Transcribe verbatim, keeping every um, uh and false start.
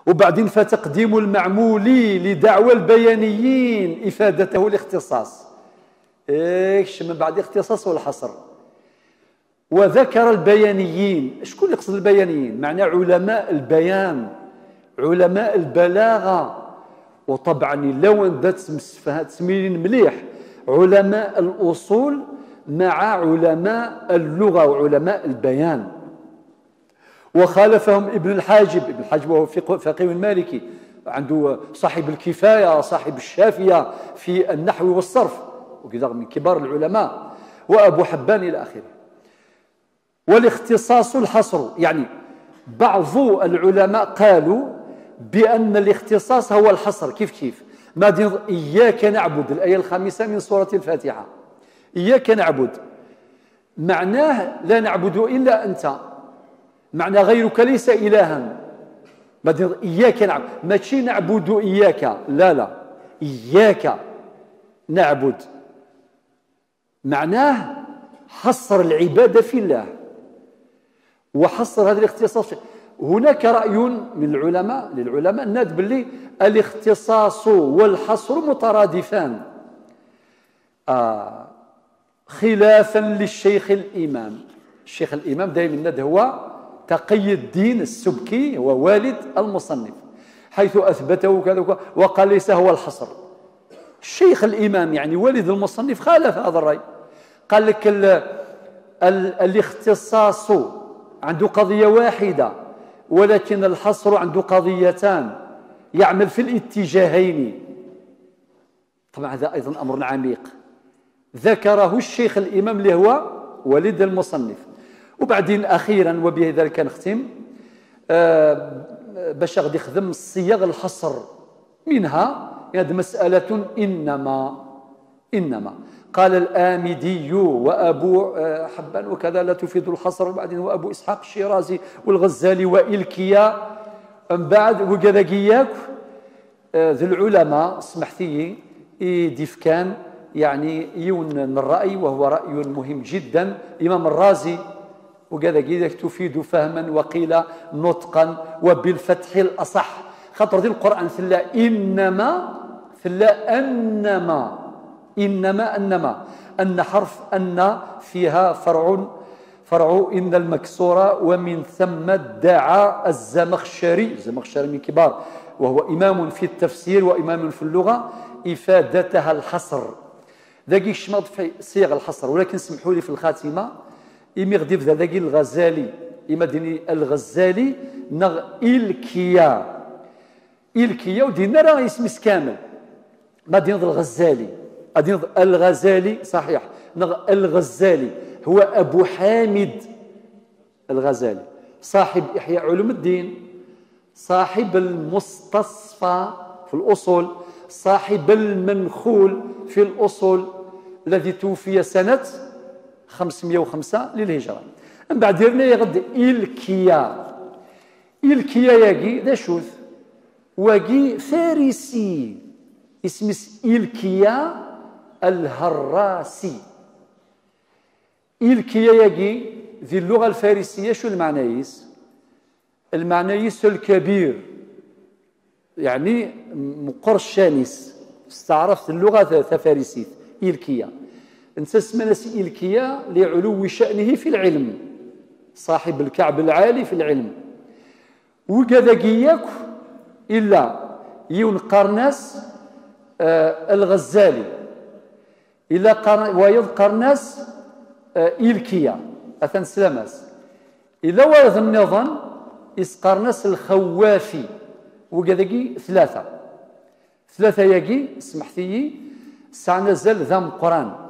وبعدين فتقديم المعمول لدعوى البيانيين إفادته الاختصاص، إيش من بعد الاختصاص والحصر. وذكر البيانيين، شكون يقصد البيانيين؟ معنى علماء البيان، علماء البلاغة، وطبعا اللون ذات تسميين مليح، علماء الأصول مع علماء اللغة وعلماء البيان. وخالفهم ابن الحاجب، ابن الحاجب وهو فقيه مالكي، عنده صاحب الكفاية، صاحب الشافية في النحو والصرف، وكذا من كبار العلماء، وأبو حبان إلى آخره. والاختصاص الحصر، يعني بعض العلماء قالوا بأن الاختصاص هو الحصر. كيف كيف؟ ما إياك نعبد، الآية الخامسة من سورة الفاتحة، إياك نعبد معناه لا نعبد إلا أنت، معنى غيرك ليس إلها. بعدين إياك نعبد، ماشي نعبد إياك، لا لا، إياك نعبد معناه حصر العبادة في الله وحصر هذا الاختصاص. هناك رأي من العلماء للعلماء ناد باللي الاختصاص والحصر مترادفان، آه خلافا للشيخ الإمام. الشيخ الإمام دائما ناد هو تقي الدين السبكي، هو والد المصنف، حيث أثبته كذا وقال ليس هو الحصر. الشيخ الإمام يعني والد المصنف خالف هذا الرأي، قال لك ال ال الاختصاص عنده قضية واحدة، ولكن الحصر عنده قضيتان، يعمل في الاتجاهين. طبعا هذا أيضا أمر عميق ذكره الشيخ الإمام اللي هو والد المصنف. وبعدين أخيرا وبذلك نختم، آه باش غادي يخدم صيغ الحصر، منها هذه مسألة إنما إنما قال الآمدي وأبو حبان وكذا لا تفيد الحصر، وبعدين وأبو إسحاق الشيرازي والغزالي وإلكيا من بعد وكذاكياك ذو العلماء سمحتي يديف كان يعني يون الرأي، وهو رأي مهم جدا. إمام الرازي وكذاكياك تفيد فهما وقيل نطقا وبالفتح الأصح، خاطر ذي القرآن ثلا إنما ثلا أنما إنما أنما أن حرف أن فيها فرع فرع إن المكسورة، ومن ثم ادعى الزمخشري، الزمخشري من كبار وهو إمام في التفسير وإمام في اللغة، إفادتها الحصر. ذاكي شماض في صيغ الحصر، ولكن سمحوا لي في الخاتمة إمي غدي في ذاكي الغزالي، إما ديني الغزالي نغ إلكيا إلكيا ودينا راه اسم كامل، ما دين الغزالي أدين الغزالي صحيح، نغ الغزالي هو أبو حامد الغزالي، صاحب إحياء علوم الدين، صاحب المستصفى في الأصول، صاحب المنخول في الأصول، الذي توفي سنة خمسمائة وخمسة للهجرة. من بعد درنا يغد إلكيا إلكيا ياكي ذا شوث واكي فارسي اسمس إلكيا الهراسي. إلكيا ياكي ذي اللغة الفارسية شو المعنيس؟ المعنيس الكبير، يعني مقر الشانس، استعرفت اللغة فارسية إلكيا. انت اسمناس إلكيا لعلو شأنه في العلم، صاحب الكعب العالي في العلم. وكذاكياك إلا يون قرناس آه الغزالي إلا قرن ويض قرناس آه إلكيا أثن سلاماس إلا ويض النظام إس قرناس الخوافي. وكذاكي ثلاثة ثلاثة ياكي سمحتي سعنزل ذم قران